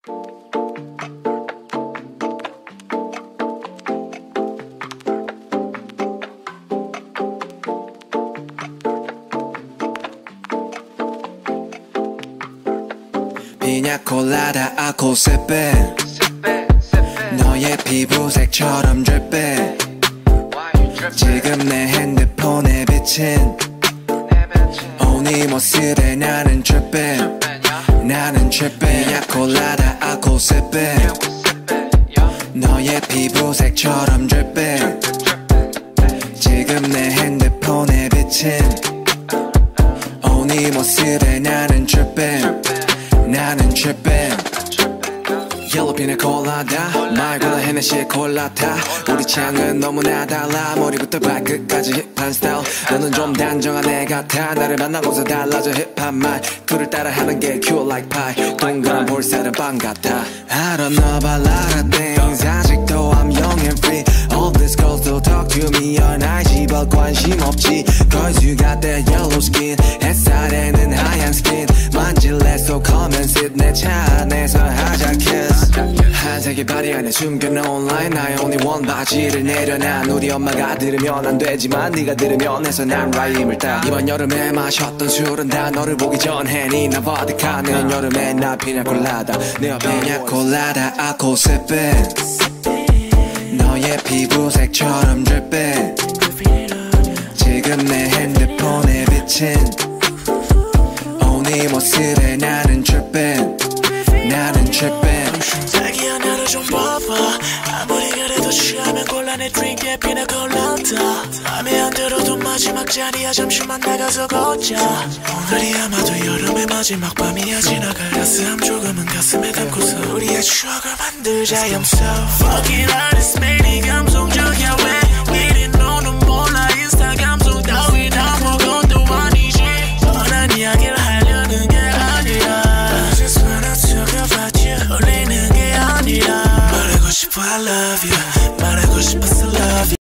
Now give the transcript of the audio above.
피냐콜라다 아코세페 너의 피부색처럼 drip해 지금 내 핸드폰에 비친 네 모습에 나는 drip해 나는 drip해 피냐콜라다 아코세페 너의 피부색처럼 drip해 지금 내 핸드폰에 비친 네 모습에 나는 drip해 나는 trippin' Yellow pina colada 말고는 헤네시의 콜라타 우리 취향은 너무나 달라 머리부터 발끝까지 힙한 스타일 너는 좀 단정한 애 같아 나를 만나고서 달라져 힙한 말투를 따라하는 게 cute like pie 동그란 볼살은 빵 같아 I don't know about a lot of things 아직도 I'm young and free All these girls don't talk to me on IG but 관심 없지 Cause you got that yellow skin 햇살에는 하얀 skin 만질래 so come and sit 내 차 안에서 하자 kiss 한색의 바리 안에 숨겨놓은 line I only want 바지를 내려놔 우리 엄마가 들으면 안 되지만 네가 들으면 해서 난 라임을 따 이번 여름에 마셨던 술은 다 너를 보기 전에 니나 버드카 내년 여름에 나 피냐콜라다 내 옆에 피냐콜라다 아코세페 너의 피부색처럼 drip해 지금 내 핸드폰에 비친 네 모습에 나는 trippin' 나는 trippin' 자기야 나를 좀 봐봐 아무리 그래도 취하면 곤란해 드링크에 피나콜라다 맘에 안 들어도 마지막 잔이야 잠시만 나가서 걷자 오늘이 아마도 여름의 마지막 밤이야 지나갈 따스함 조금은 가슴에 담고서 우리의 추억을 만들자 I'm so fucking honest 매일 감성적이야 왜 이리 너는 몰라 인스타 감성 따윈 아무것도 아니지 뻔한 이야기를 하려는 게 아니라 I just wanna talk about you 울리는 게 아니라 말하고 싶어 I love you 말하고 싶었어 love you